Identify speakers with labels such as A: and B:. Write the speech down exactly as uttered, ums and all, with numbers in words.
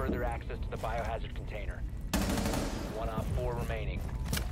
A: further access to the biohazard container. One op four remaining.